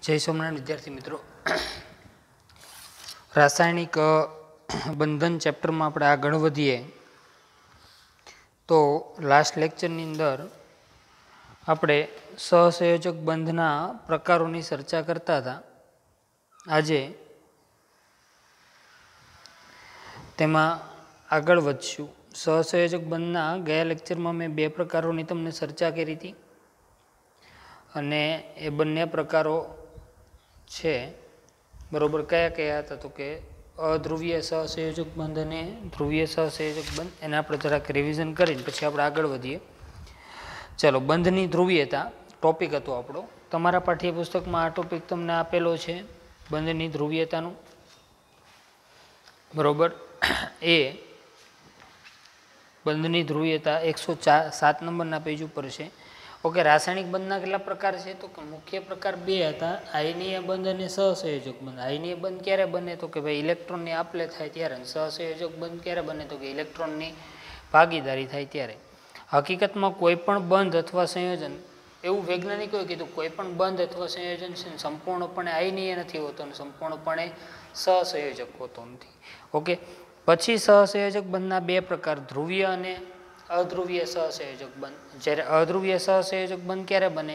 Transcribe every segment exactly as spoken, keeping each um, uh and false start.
जय सोमनाथ विद्यार्थी मित्रों, रासायनिक बंधन चैप्टर में આપણે આગળ વધીએ તો લાસ્ટ લેક્ચરની અંદર આપણે સહસંયોજક બંધના પ્રકારોની ચર્ચા કરતા હતા. આજે તેમાં આગળ વધશું. સહસંયોજક બંધના ગયા લેક્ચરમાં મેં બે પ્રકારોની તમને ચર્ચા કરી હતી અને એ બંને પ્રકારો છે બરોબર. કયા કયા હતા તો કે અધ્રુવીય સહસંયોજક બંધ અને ધ્રુવીય સહસંયોજક બંધ. એને આપણે જરાક રિવિઝન કરીને પછી આપણે આગળ વધીએ. ચાલો, બંધની ધ્રુવીયતા ટોપિક હતો આપણો. તમારા પાઠ્યપુસ્તકમાં આ ટોપિક તમને આપેલો છે, બંધની ધ્રુવીયતાનું બરોબર. એ બંધની ધ્રુવીયતા એકસો ચાર સાત નંબરના પેજ ઉપર છે. ઓકે, રાસાયણિક બંધના કેટલા પ્રકાર છે તો કે મુખ્ય પ્રકાર બે હતા, આયનીય બંધ અને સહસંયોજક બંધ. આયનીય બંધ ક્યારે બને તો કે ભાઈ ઇલેક્ટ્રોનની આપલે થાય ત્યારે. સહસંયોજક બંધ ક્યારે બને તો કે ઇલેક્ટ્રોનની ભાગીદારી થાય ત્યારે. હકીકતમાં કોઈ પણ બંધ અથવા સંયોજન, એવું વૈજ્ઞાનિકોએ કીધું, કોઈ પણ બંધ અથવા સંયોજન છે સંપૂર્ણપણે આયનીય નથી હોતો અને સંપૂર્ણપણે સહસંયોજક હોતો નથી. ઓકે, પછી સહસંયોજક બંધના બે પ્રકાર, ધ્રુવીય અને અધ્રુવીય સહસંયોજક બંધ. જ્યારે અધ્રુવીય સહસંયોજક બંધ ક્યારે બને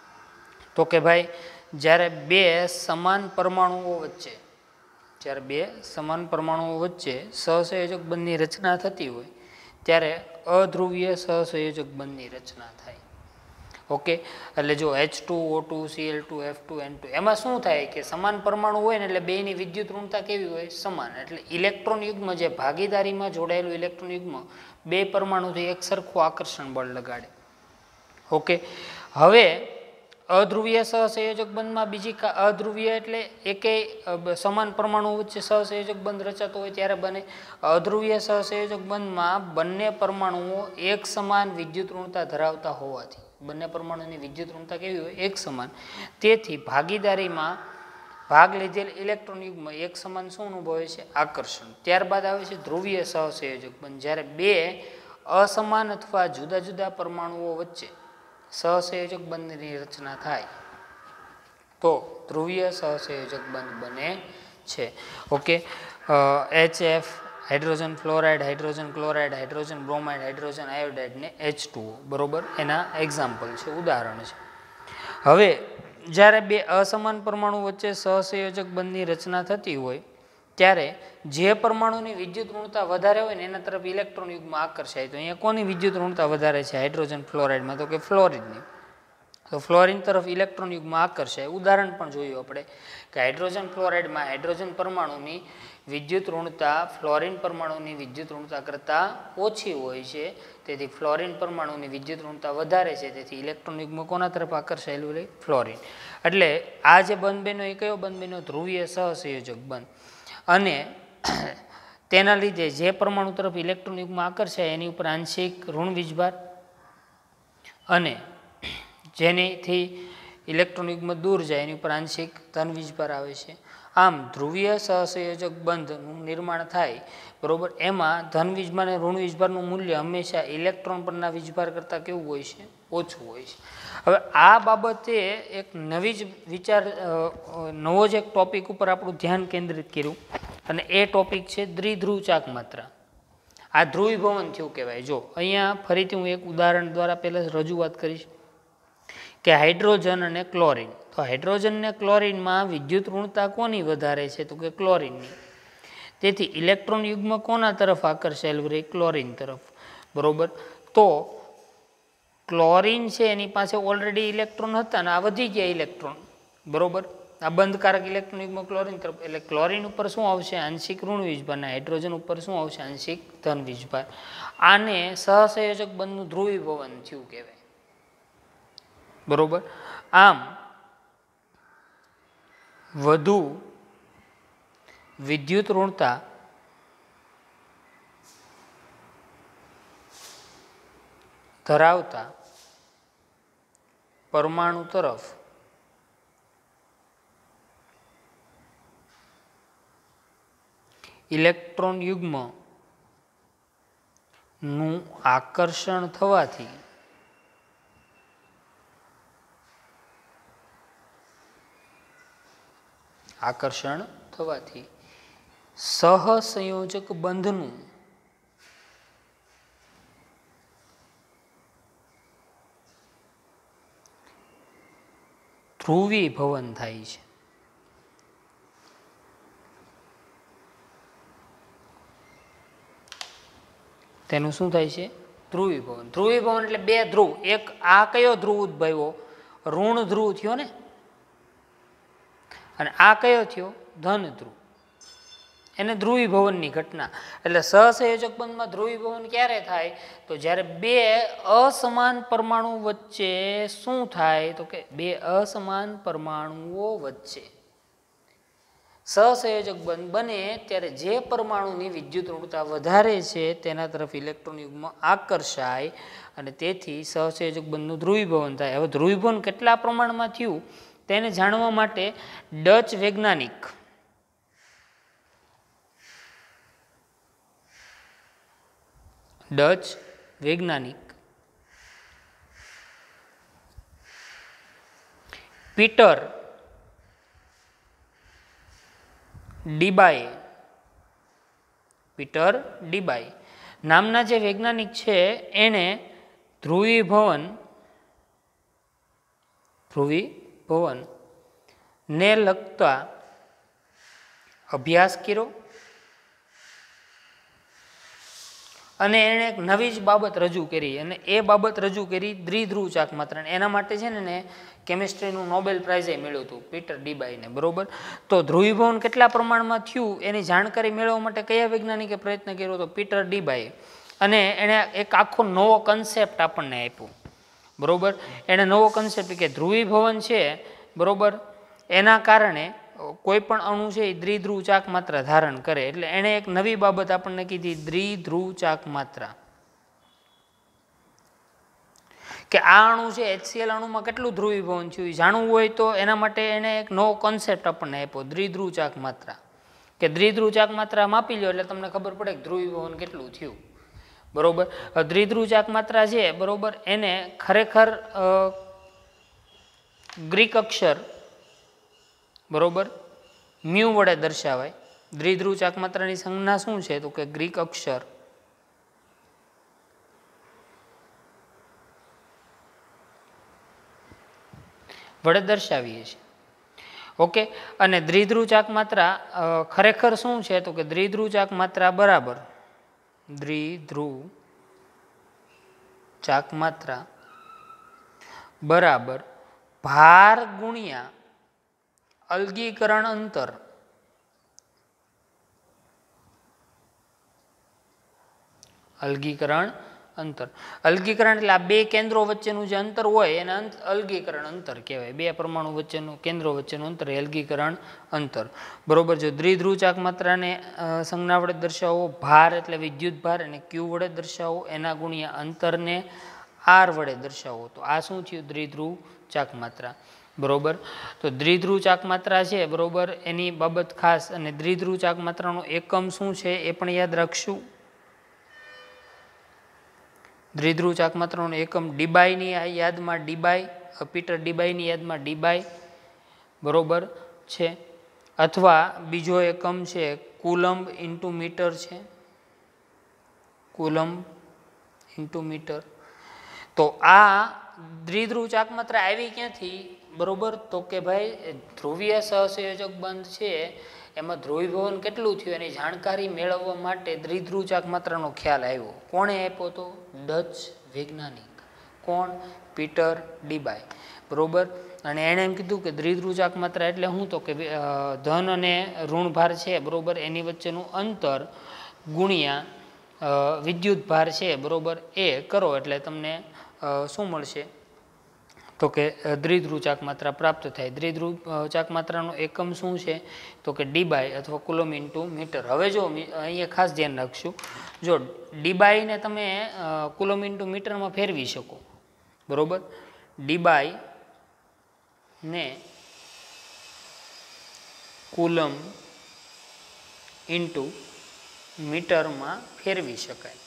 તો કે ભાઈ જ્યારે બે સમાન પરમાણુઓ વચ્ચે જ્યારે બે સમાન પરમાણુઓ વચ્ચે સહસંયોજક બંધની રચના થતી હોય ત્યારે અધ્રુવીય સહસંયોજક બંધની રચના થાય. ઓકે, એટલે જો H two O two C L two F two N two એમાં શું થાય કે સમાન પરમાણુ હોય ને એટલે બેની વિદ્યુત ઋણતા કેવી હોય? સમાન. એટલે ઇલેક્ટ્રોન યુગ્મ, જે ભાગીદારીમાં જોડાયેલું ઇલેક્ટ્રોન યુગ્મ બે પરમાણુથી એક સરખું આકર્ષણ બળ લગાડે. ઓકે, હવે અધ્રુવીય સહસંયોજક બંધમાં બીજી અધ્રુવીય એટલે એકેય સમાન પરમાણુ વચ્ચે સહસંયોજક બંધ રચાતો હોય ત્યારે બને. અધ્રુવીય સહસંયોજક બંધમાં બંને પરમાણુઓ એક સમાન વિદ્યુત ઋણતા ધરાવતા હોવાથી, બંને પરમાણુની વિદ્યુત ઋણતા કેવી હોય? એક સમાન. તેથી ભાગીદારીમાં ભાગ લીધેલ ઇલેક્ટ્રોન યુગ્મ એક સમાન શું અનુભવે છે? આકર્ષણ. ત્યારબાદ આવે છે ધ્રુવીય સહસંયોજક બંધ. જ્યારે બે અસમાન અથવા જુદા જુદા પરમાણુઓ વચ્ચે સહસંયોજક બંધની રચના થાય તો ધ્રુવીય સહસંયોજક બંધ બને છે. Okay, H F, hydrogen fluoride, hydrogen chloride, hydrogen bromide, hydrogen iodide ને એચ ટુ ઓ બરોબર, એના એક્ઝામ્પલ છે, ઉદાહરણ છે. હવે જ્યારે બે અસમાન પરમાણુ વચ્ચે સહસંયોજક બંધની રચના થતી હોય ત્યારે જે પરમાણુની વિદ્યુત ઋણતા વધારે હોય ને એના તરફ ઇલેક્ટ્રોન યુગ્મ આકર્ષાય. તો અહીંયા કોની વિદ્યુત ઋણતા વધારે છે હાઇડ્રોજન ફ્લોરાઇડમાં? તો કે ફ્લોરિનની. તો ફ્લોરિન તરફ ઇલેક્ટ્રોન યુગ્મ આકર્ષાય. ઉદાહરણ પણ જોયું આપણે કે હાઇડ્રોજન ફ્લોરાઇડમાં હાઇડ્રોજન પરમાણુની વિદ્યુત ઋણતા ફ્લોરિન પરમાણુની વિદ્યુત ઋણતા કરતાં ઓછી હોય છે. તેથી ફ્લોરિન પરમાણુની વિદ્યુત ઋણતા વધારે છે, તેથી ઇલેક્ટ્રોન યુગ્મ કોના તરફ આકર્ષાયેલું રહે? ફ્લોરિન. એટલે આ જે બંધ બન્યો એ કયો બંધ બન્યો? ધ્રુવીય સહસંયોજક બંધ. અને તેના લીધે જે પરમાણુ તરફ ઇલેક્ટ્રોન યુગ્મ આકર્ષાય એની ઉપર આંશિક ઋણ વીજભાર અને જેનેથી ઇલેક્ટ્રોન યુગ્મ દૂર જાય એની ઉપર આંશિક ધન વીજભાર આવે છે. આમ ધ્રુવીય સહસંયોજક બંધનું નિર્માણ થાય બરોબર. એમાં ધન વીજભાર અને ઋણ વીજભારનું મૂલ્ય હંમેશા ઇલેક્ટ્રોન પરના વીજભાર કરતાં કેવું હોય છે? ઓછું હોય છે. હવે આ બાબતે એક નવી જ વિચાર, નવો જ એક ટોપિક ઉપર આપણું ધ્યાન કેન્દ્રિત કર્યું અને એ ટોપિક છે દ્વિધ્રુવ ચાક માત્રા. આ ધ્રુવીભવન થયું કહેવાય. જો અહીંયા ફરીથી હું એક ઉદાહરણ દ્વારા પહેલાં રજૂઆત કરીશ કે હાઇડ્રોજન અને ક્લોરિન. તો હાઇડ્રોજન અને ક્લોરિનમાં વિદ્યુત ઋણતા કોની વધારે છે તો કે ક્લોરિનની. તેથી ઇલેક્ટ્રોન યુગ્મ કોના તરફ આકર્ષાયેલું રહે? ક્લોરિન તરફ બરોબર. તો ક્લોરિન છે એની પાસે ઓલરેડી ઇલેક્ટ્રોન હતા ને આ વધી ગયા ઇલેક્ટ્રોન બરોબર. આ બંધકારક ઇલેક્ટ્રોન યુગ્મ ક્લોરિન તરફ, એટલે ક્લોરિન ઉપર શું આવશે? આંશિક ઋણ વીજભાર. અને હાઇડ્રોજન ઉપર શું આવશે? આંશિક ધન વીજભાર. આને સહસંયોજક બંધનું ધ્રુવીભવન થયું કહેવાય બરોબર. આમ વધુ વિદ્યુત ઋણતા ધરાવતા પરમાણુ તરફ ઇલેક્ટ્રોન યુગ્મ નું આકર્ષણ થવાથી આકર્ષણ થવાથી સહસંયોજક બંધનું ધ્રુવીભવન થાય છે. તેનું શું થાય છે? ધ્રુવીભવન. ધ્રુવીભવન એટલે બે ધ્રુવ, એક આ કયો ધ્રુવ ઉદ્ભવ્યો? ઋણ ધ્રુવ થયો ને, અને આ કયો થયો? ધન ધ્રુવ. એને ધ્રુવીભવનની ઘટના. એટલે સહસંયોજક બંધમાં ધ્રુવીભવન ક્યારે થાય? તો જ્યારે બે અસમાન પરમાણુ વચ્ચે શું થાય? તો કે બે અસમાન પરમાણુઓ વચ્ચે સહસંયોજક બંધ બને ત્યારે જે પરમાણુની વિદ્યુત ઋણતા વધારે છે તેના તરફ ઇલેક્ટ્રોન યુગ્મ આકર્ષાય અને તેથી સહસંયોજક બંધનું ધ્રુવીભવન થાય. હવે ધ્રુવીભવન કેટલા પ્રમાણમાં થયું તેને જાણવા માટે ડચ વૈજ્ઞાનિક ડચ વૈજ્ઞાનિક પીટર ડીબાય પીટર ડીબાય નામના જે વૈજ્ઞાનિક છે એણે ધ્રુવીભવન ધ્રુવીભવન ને લગતા અભ્યાસ કર્યો અને એણે એક નવી જ બાબત રજૂ કરી અને એ બાબત રજૂ કરી દ્વિધ્રુવ ચાકમાત્રા. એના માટે છે ને કેમિસ્ટ્રીનું નોબેલ પ્રાઇઝે મળ્યું હતું પીટર ડીબાઈને. બરોબર. તો ધ્રુવીભવન કેટલા પ્રમાણમાં થયું એની જાણકારી મેળવવા માટે કયા વૈજ્ઞાનિકે પ્રયત્ન કર્યો? તો પીટર ડીબાઈએ. અને એણે એક આખો નવો કન્સેપ્ટ આપણને આપ્યો. બરોબર. એણે નવો કન્સેપ્ટ કે ધ્રુવીભવન છે બરોબર એના કારણે કોઈ પણ અણુ છે એ દ્વિધ્રુવ ચાક માત્રા ધારણ કરે. એટલે એણે એક નવી બાબત આપણને કીધી દ્વિધ્રુવ ચાક માત્રા. કે આ અણુ છે એચસીએલ અણુમાં કેટલું ધ્રુવીભવન થયું જાણવું હોય તો એના માટે એણે એક નવો કોન્સેપ્ટ આપણને આપ્યો દ્વિધ્રુવ ચાક માત્રા. કે દ્વિધ્રુવ ચાક માત્રા માપી લો એટલે તમને ખબર પડે કે ધ્રુવીભવન કેટલું થયું. બરોબર. દ્વિધ્રુવ ચાક માત્રા છે બરોબર એને ખરેખર ગ્રીક અક્ષર બરોબર મ્યુ વડે દર્શાવાય. દ્વિધ્રુવ ચાક માત્રાની સંજ્ઞા શું છે? તો કે ગ્રીક અક્ષર વડે દર્શાવીએ છીએ. ઓકે. અને દ્વિધ્રુવ ચાક માત્રા ખરેખર શું છે? તો કે દ્વિધ્રુવ ચાક માત્રા બરાબર દ્વિધ્રુવ ચાક માત્રા બરાબર ભાર ગુણ્યા અલગીકરણ અંતર અલગીકરણ અંતર અલગીકરણ એટલે આ બે કેન્દ્રો વચ્ચેનું જે અંતર હોય એને અલગીકરણ અંતર કહેવાય. બે પરમાણુ વચ્ચેનું કેન્દ્રો વચ્ચેનું અંતર અલગીકરણ અંતર. બરોબર. જો દ્વિધ્રુવ ચાક માત્રાને સંજ્ઞા વડે દર્શાવો ભાર એટલે વિદ્યુત ભાર અને ક્યુ વડે દર્શાવો એના ગુણ્યા અંતરને આર વડે દર્શાવો તો આ શું થયું? દ્વિધ્રુવ ચાક માત્રા. બરોબર. તો દ્વિધ્રુવ ચાક માત્રા છે બરોબર એની બાબત ખાસ અને દ્વિધ્રુવ ચાક માત્રાનો એકમ શું છે એ પણ યાદ રાખશું. દ્વિધ્રુવ ચાક માત્રાનો એકમ ડીબાઈની યાદમાં ડીબાઈ પીટર ડીબાઈની યાદમાં ડીબાઈ બરોબર છે. અથવા બીજો એકમ છે કુલમ્બ ઇન્ટુ મીટર છે. Coulomb into metre. તો આ દ્વિધ્રુવ ચાક માત્રા આવી ક્યાંથી? બરોબર. તો કે ભાઈ ધ્રુવીય સહસંયોજક બંધ છે એમાં ધ્રુવીભવન કેટલું થયું એની જાણકારી મેળવવા માટે દ્વિધ્રુવ ચાક માત્રાનો ખ્યાલ આવ્યો. કોણે આપ્યો તો? ડચ વૈજ્ઞાનિક. કોણ? Peter Debye. બરોબર. અને એણે એમ કીધું કે દ્વિધ્રુવ ચાક માત્રા એટલે શું? તો કે ધન અને ઋણ ભાર છે બરોબર એની વચ્ચેનું અંતર ગુણ્યા વિદ્યુત ભાર છે બરોબર એ કરો એટલે તમને શું મળશે? તો કે દ્વિધ્રુવ ચાક માત્રા પ્રાપ્ત થાય. દ્વિધ્રુવ ચાક માત્રાનો એકમ શું છે? તો કે ડીબાઈ અથવા કુલમ ઇન્ટુ મીટર. હવે જો અહીંયા ખાસ ધ્યાન રાખશું, જો ડીબાઈને તમે કુલમ ઇન્ટુ મીટરમાં ફેરવી શકો બરોબર. ડીબાઈ ને કુલમ ઇન્ટુ મીટરમાં ફેરવી શકાય.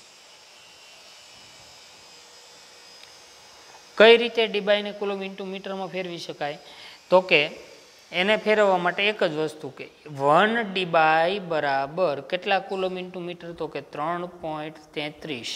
કઈ રીતે ડીબાઈને કુલમ ઇન્ટુ મીટરમાં ફેરવી શકાય? તો કે એને ફેરવવા માટે એક જ વસ્તુ કે વન ડી બાય બરાબર કેટલા કુલમ ઇન્ટુ મીટર, તો કે ત્રણ પોઈન્ટ તેત્રીસ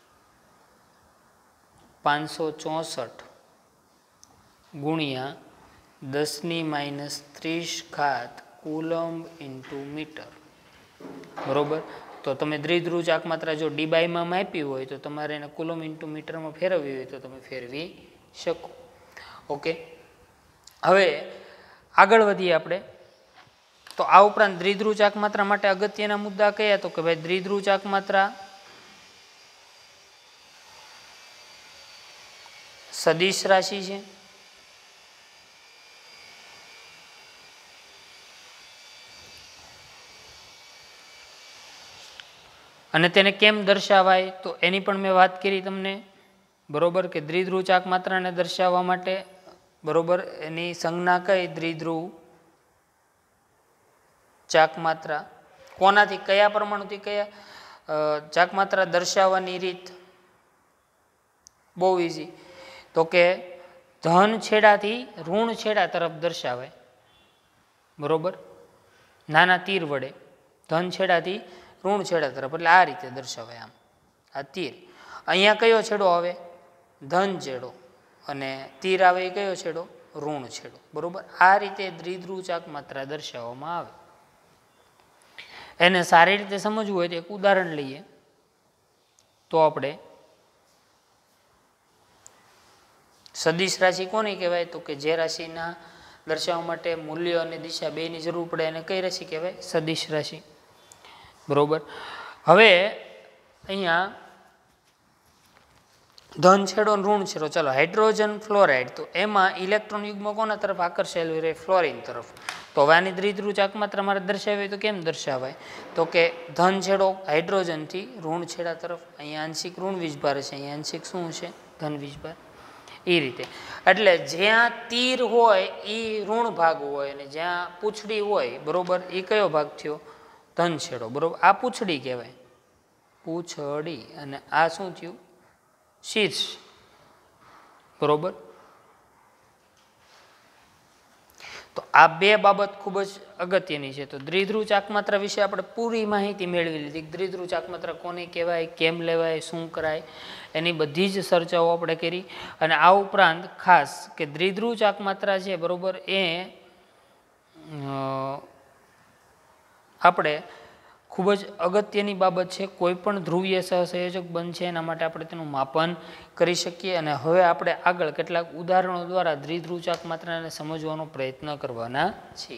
પાંચસો ચોસઠ ગુણ્યા દસની માઇનસ ત્રીસ ઘાત કુલમ ઇન્ટુ મીટર, બરોબર. તો તમે દ્વિધ્રુવ ચાક માત્રા જો ડી બાયમાં માપી હોય તો તમારે એને કુલમ ઇન્ટુ મીટરમાં ફેરવવી હોય તો તમે ફેરવી શકો. ઓકે, હવે આગળ વધીએ આપણે. તો આ ઉપરાંત દ્વિધ્રુવ ચાક માત્રા માટે અગત્યના મુદ્દા કયા, તો કે ભાઈ દ્વિધ્રુવ ચાક માત્રા સદિશ રાશિ છે, અને તેને કેમ દર્શાવાય તો એની પણ મેં વાત કરી તમને, બરોબર. કે દ્વિધ્રુવ ચાક માત્રાને દર્શાવવા માટે, બરોબર, એની સંજ્ઞા કઈ, દ્વિધ્રુવ ચાક માત્રા કોનાથી કયા પરમાણુથી કયા ચાક માત્રા દર્શાવવાની રીત બહુ ઇઝી, તો કે ધન છેડાથી ઋણ છેડા તરફ દર્શાવાય, બરોબર, નાના તીર વડે ધન છેડાથી ઋણ છેડા તરફ, એટલે આ રીતે દર્શાવાય. આમ આ તીર, અહીંયા કયો છેડો આવે, ધન છેડો, અને તીર આવે એ કયો છેડો, ઋણ છેડો, બરોબર. આ રીતે દ્વિધ્રુવ ચાક માત્રા દર્શાવવામાં આવે. એને સારી રીતે સમજવું હોય તો એક ઉદાહરણ લઈએ તો આપણે સદિશ રાશિ કોને કહેવાય, તો કે જે રાશિના દર્શાવવા માટે મૂલ્ય અને દિશા બેની જરૂર પડે એને કઈ રાશિ કહેવાય, સદિશ રાશિ, બરોબર. હવે અહીંયા ધન છેડો ઋણ છેડો, ચાલો હાઇડ્રોજન ફ્લોરાઇડ, તો એમાં ઇલેક્ટ્રોન યુગ્મ કોના તરફ આકર્ષાયેલું રહે, ફ્લોરિન તરફ. તો હવે આની દ્વિધ્રુવ ચાક માત્રા મારે દર્શાવી તો કેમ દર્શાવાય, તો કે ધન છેડો હાઇડ્રોજનથી ઋણ છેડા તરફ, અહીંયા આંશિક ઋણ વીજભાર છે, અહીંયા આંશિક શું છે, ધન વીજભાર, એ રીતે. એટલે જ્યાં તીર હોય એ ઋણ ભાગ હોય અને જ્યાં પૂંછડી હોય, બરોબર, એ કયો ભાગ થયો, ધન છેડો, બરોબર. આ પૂંછડી કહેવાય, પૂંછડી, અને આ શું થયું, શીર્ષ, બરોબર. તો આ બે બાબત ખૂબ જ અગત્યની છે. તો દ્વિધ્રુવ ચાક માત્રા વિશે આપણે પૂરી માહિતી મેળવી લીધી. દ્વિધ્રુવ ચાક માત્રા કોને કહેવાય, કેમ લેવાય, શું કરાય, એની બધી જ ચર્ચાઓ આપણે કરી. અને આ ઉપરાંત ખાસ કે દ્વિધ્રુવ ચાક માત્રા છે, બરોબર, એ આપણે ખૂબ જ અગત્યની બાબત છે. કોઈ પણ ધ્રુવીય સહસંયોજક બંધ છે એના માટે આપણે તેનું માપન કરી શકીએ. અને હવે આપણે આગળ કેટલાક ઉદાહરણો દ્વારા દ્વિધ્રુવ ચાક માત્રાને સમજવાનો પ્રયત્ન કરવાના છીએ.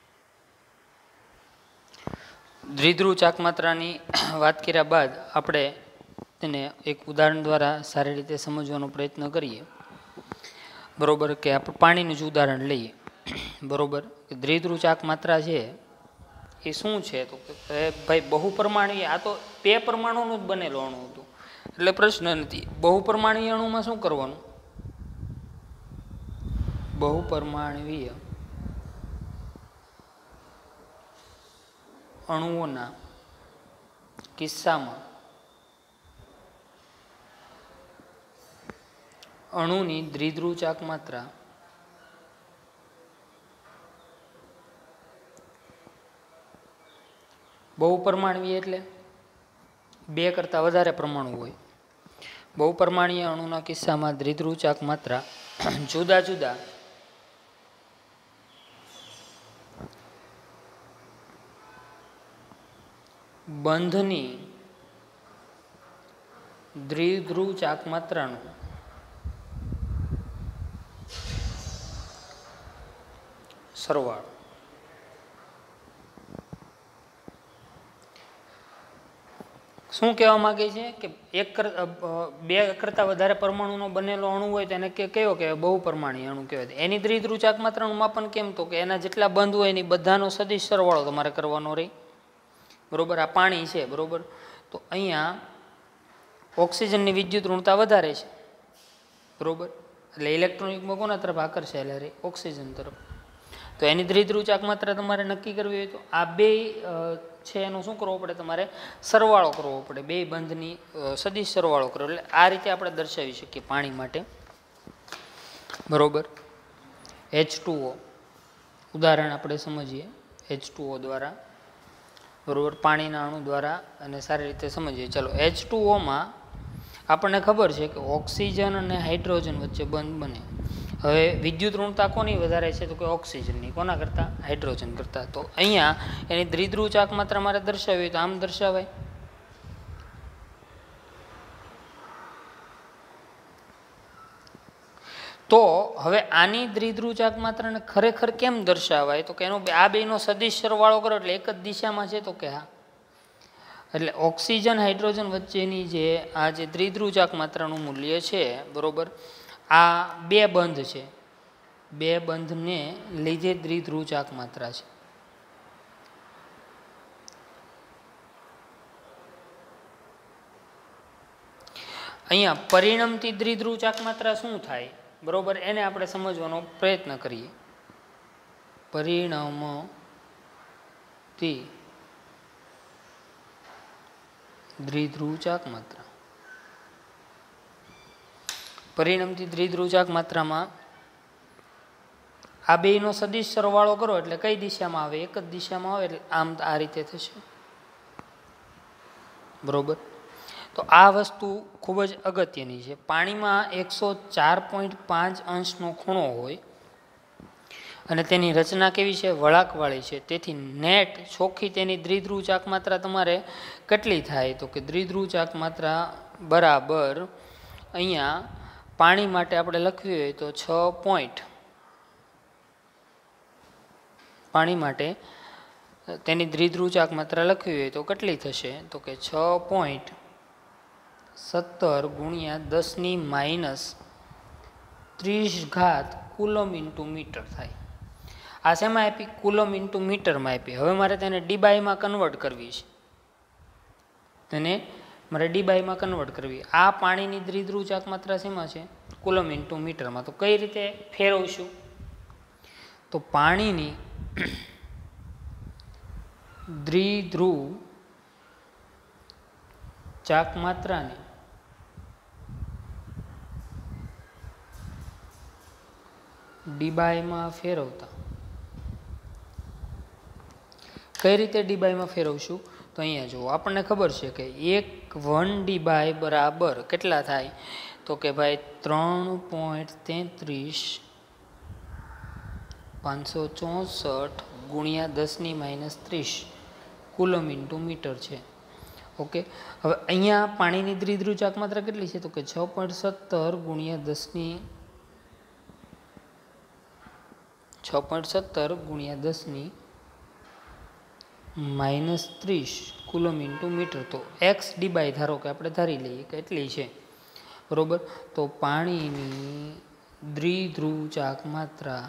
દ્વિધ્રુવ ચાક માત્રાની વાત કર્યા બાદ આપણે તેને એક ઉદાહરણ દ્વારા સારી રીતે સમજવાનો પ્રયત્ન કરીએ, બરોબર. કે આપણે પાણીનું જ ઉદાહરણ લઈએ, બરોબર. દ્વિધ્રુવ ચાક માત્રા છે એ શું છે, તો ભાઈ બહુપરમાણીય, આ તો બે પરમાણુનું જ બનેલું અણુ હતું એટલે પ્રશ્ન નથી. બહુપરમાણીય અણુમાં શું કરવાનું, બહુપરમાણવીય અણુઓના કિસ્સામાં અણુની દ્વિધ્રુવ ચાક માત્રા બહુપરમાણવીય એટલે બે કરતાં વધારે પરમાણુ હોય. બહુપરમાણીય અણુના કિસ્સામાં દ્વિધ્રુવ ચાક માત્રા જુદા જુદા બંધની દ્વિધ્રુવ ચાક માત્રાનું સરવાળો શું કહેવા માંગે છે કે એક બે કરતાં વધારે પરમાણુનો બનેલો અણુ હોય તો એને કયો કહેવાય, બહુપરમાણીય અણુ કહેવાય. એની દ્વિધ્રુવ ચાક માત્રાનું માપન કેમ, તો કે એના જેટલા બંધ હોય એની બધાનો સદિશ સરવાળો તમારે કરવાનો રહે, બરોબર. આ પાણી છે, બરોબર. તો અહીંયા ઓક્સિજનની વિદ્યુત ઋણતા વધારે છે, બરોબર, એટલે ઇલેક્ટ્રોન યુગ્મ કોના તરફ આકર્ષાયેલા રહે, ઓક્સિજન તરફ. તો એની દ્વિધ્રુવ ચાક માત્રા તમારે નક્કી કરવી હોય તો આ બે છે એનો શું કરવો પડે, તમારે સરવાળો કરવો પડે, બે બંધની સદિશ સરવાળો કરવો. એટલે આ રીતે આપણે દર્શાવી શકીએ પાણી માટે, બરોબર. એચ ટુ ઓ ઉદાહરણ આપણે સમજીએ એચ ટુ ઓ દ્વારા, બરાબર, પાણીના અણુ દ્વારા, અને સારી રીતે સમજીએ. ચલો, એચ ટુ ઓમાં આપણને ખબર છે કે ઓક્સિજન અને હાઇડ્રોજન વચ્ચે બંધ બને. હવે વિદ્યુત ઋણતા કોની વધારે છે? તો કે ઓક્સિજનની. કોના કરતાં? હાઇડ્રોજન કરતાં. તો અહીંયા એની દ્વિધ્રુવ ચાક માત્રા મારે દર્શાવવી તો આમ દર્શાવાય. તો હવે આની દ્વિધ્રુવ ચાક માત્રાને ખરેખર કેમ દર્શાવાય? તો કે એનો આ બેનો સદિશ સરવાળો કરો એટલે એક જ દિશામાં છે. તો કે હા, એટલે ઓક્સિજન હાઇડ્રોજન વચ્ચેની જે આ જે દ્વિધ્રુવ ચાક માત્રાનું મૂલ્ય છે, બરોબર, આ બે બંધ છે, બે બંધને લીધે દ્વિધ્રુવ ચાક માત્રા છે. અહીંયા પરિણમતી દ્વિધ્રુવ ચાક માત્રા શું થાય? બરોબર, એને આપણે સમજવાનો પ્રયત્ન કરીએ. પરિણમતી દ્વિધ્રુવ ચાક માત્રા. પરિણમતી દ્વિધ્રુવ ચાક માત્રામાં આ બેયનો સદિશ સરવાળો કરો એટલે કઈ દિશામાં આવે? એક જ દિશામાં આવે. એટલે આમ આ રીતે થશે, બરોબર. તો આ વસ્તુ ખૂબ જ અગત્યની છે. પાણીમાં એકસો ચાર પોઈન્ટ પાંચ અંશનો ખૂણો હોય અને તેની રચના કેવી છે? વળાંકવાળી છે. તેથી નેટ ચોખ્ખી તેની દ્વિધ્રુવ ચાક માત્રા તમારે કેટલી થાય? તો કે દ્વિધ્રુવ ચાક માત્રા બરાબર અહીંયા પાણી માટે આપણે લખવી હોય તો છ પોઈન્ટ પાણી માટે તેની દ્વિધ્રુવ ચાક માત્રા લખવી હોય તો કેટલી થશે? તો કે છ પોઈન્ટ સત્તર ગુણ્યા દસની માઇનસ ત્રીસ ઘાત કુલમ ઇન્ટુ મીટર થાય. આ શેમાં આપી? કુલમ ઇન્ટુ મીટરમાં આપી. હવે મારે તેને ડીબાઈમાં કન્વર્ટ કરવી છે. તેને મારે ડીબાઈમાં કન્વર્ટ કરવી. આ પાણીની દ્વિધ્રુવ ચાક માત્રા શેમાં છે? કુલમ ઇન્ટુ મીટરમાં. તો કઈ રીતે ફેરવશું? તો પાણીની દ્વિધ્રુવ ચાક માત્રાને ડીબાઈમાં ફેરવતા કઈ રીતે ડીબાઈમાં ફેરવશું? તો અહીંયા જુઓ, આપણને ખબર છે કે એક વન ડીબાઈ બરાબર કેટલા થાય? તો કે ભાઈ ત્રણ પોઈન્ટ તેત્રીસ પાંચસો ચોસઠ ગુણ્યા દસની માઇનસ ત્રીસ કુલમ ઇન્ટુ મીટર છે. ઓકે, હવે અહીંયા પાણીની દ્વિધ્રુવ ચાક માત્રા કેટલી છે? તો કે છ પોઈન્ટ સત્તર ગુણ્યા દસની છ પોઈન્ટ સત્તર ગુણ્યા દસની માઇનસ ત્રીસ કુલમ ઇન્ટુ મીટર. તો એક્સ ડીબાઈ ધારો કે આપણે ધારી લઈએ કે એટલી છે, બરોબર. તો પાણીની દ્વિધ્રુવ ચાક માત્રા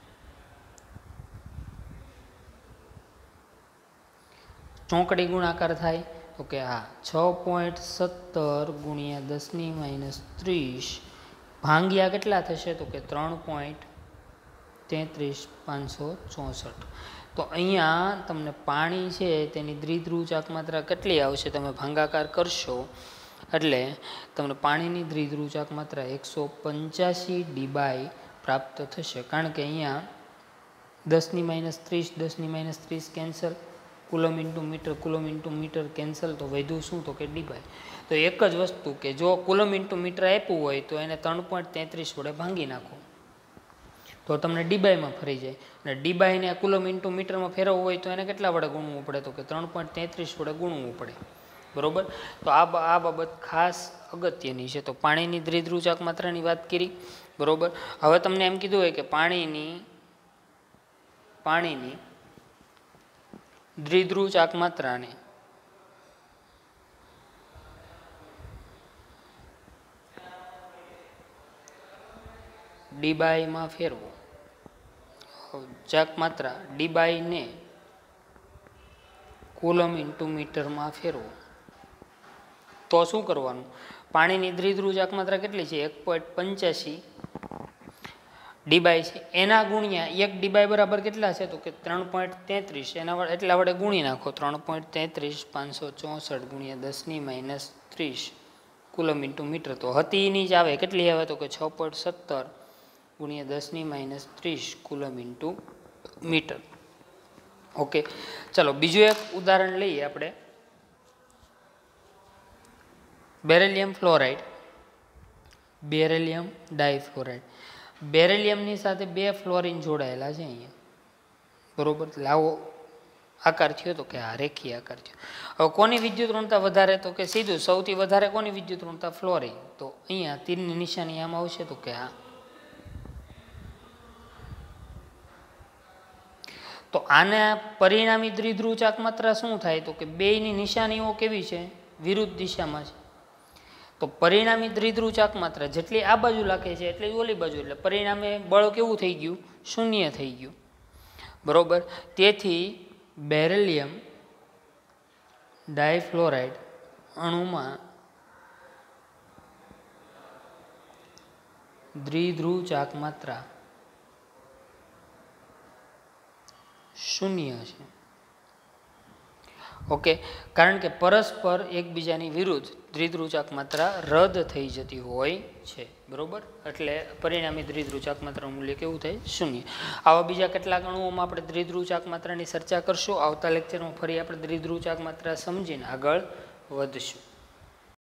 ચોકડી ગુણાકાર થાય. તો કે હા, છ પોઈન્ટ સત્તર ગુણ્યા દસની માઇનસ ત્રીસ ભાંગ્યા કેટલા થશે? તો કે ત્રણ પોઈન્ટ તેત્રીસ પાંચસો ચોસઠ. તો અહીંયા તમને પાણી છે તેની દ્વિધ્રુવ ચાક માત્રા કેટલી આવશે? તમે ભાંગાકાર કરશો એટલે તમને પાણીની દ્વિધ્રુવ ચાક માત્રા એકસો પંચ્યાસી ડીબાઈ પ્રાપ્ત થશે. કારણ કે અહીંયા દસની માઇનસ ત્રીસ દસની માઇનસ ત્રીસ cancel, coulomb into metre coulomb into metre cancel, તો વધ્યું શું? તો કે ડીબાઈ. તો એક જ વસ્તુ કે જો કુલમ ઇન્ટુ મીટર આપ્યું હોય તો એને ત્રણ પોઈન્ટ તેત્રીસ વડે ભાંગી નાખો તો તમને ડીબાઈમાં ફરી જાય. અને ડીબાઈને કુલમ ઇન્ટુ મીટરમાં ફેરવવું હોય તો એને કેટલા વડે ગુણવું પડે? તો કે ત્રણ પોઈન્ટ તેત્રીસ વડે ગુણવું પડે, બરોબર. તો આ આ બાબત ખાસ અગત્યની છે. તો પાણીની દ્વિધ્રુવ ચાક માત્રાની વાત કરી, બરોબર. હવે તમને એમ કીધું હોય કે પાણીની પાણીની દ્વિધ્રુવ ચાક માત્રાને ડીબાઈમાં ફેરવો. ચાક માત્રા ડીબાઈને કુલમ ઇન્ટુ મીટરમાં ફેરવો. તો શું કરવાનું? પાણીની દ્વિધ્રુવ ચાક માત્રા કેટલી છે? એક પોઈન્ટ પંચ્યાસી ડીબાઈ છે. એના ગુણ્યા એક ડીબાઈ બરાબર કેટલા છે? તો કે ત્રણ પોઈન્ટ તેત્રીસ. એના વડે એટલા વડે ગુણી નાખો. ત્રણ પોઈન્ટ તેત્રીસ પાંચસો ચોસઠ ગુણ્યા દસની માઇનસ ત્રીસ કુલમ ઇન્ટુ મીટર. તો હતી એની જ આવે. કેટલી આવે? તો કે છ પોઈન્ટ સત્તર ગુણ્યા દસની માઇનસ ત્રીસ કુલમ ઇન્ટુ મીટર. ઓકે, ચલો બીજું એક ઉદાહરણ લઈએ આપણે. Beryllium fluoride, beryllium difluoride. બેરેલિયમની સાથે બે ફ્લોરિન જોડાયેલા છે અહીંયા, બરોબર. એટલે આવો આકાર થયો તો કે આ રેખીય આકાર થયો. હવે કોની વિદ્યુત ઋણતા વધારે, તો કે સીધું સૌથી વધારે કોની વિદ્યુત ઋણતા? ફ્લોરિન. તો અહીંયા તીરની નિશાની આમાં આવશે તો કે હા. તો આના પરિણામી દ્વિધ્રુવ ચાક માત્રા શું થાય? તો કે બેયની નિશાનીઓ કેવી છે? વિરુદ્ધ દિશામાં છે. તો પરિણામી દ્વિધ્રુવ ચાક માત્રા જેટલી આ બાજુ લાગે છે એટલી ઓલી બાજુ, એટલે પરિણામે બળ કેવું થઈ ગયું? શૂન્ય થઈ ગયું, બરોબર. તેથી બેરેલિયમ ડાયફ્લોરાઇડ અણુમાં દ્વિધ્રુવ ચાક માત્રા શૂન્ય છે. ઓકે, કારણ કે પરસ્પર એકબીજાની વિરુદ્ધ દ્વિધ્રુવ ચાક માત્રા રદ થઈ જતી હોય છે, બરોબર. એટલે પરિણામી દ્વિધ્રુવ ચાક માત્રાનું મૂલ્ય કેવું થાય? શૂન્ય. આવા બીજા કેટલાક અણુઓમાં આપણે દ્વિધ્રુવ ચાક માત્રાની ચર્ચા કરશું. આવતા લેક્ચરમાં ફરી આપણે દ્વિધ્રુવ ચાક માત્રા સમજીને આગળ વધશું.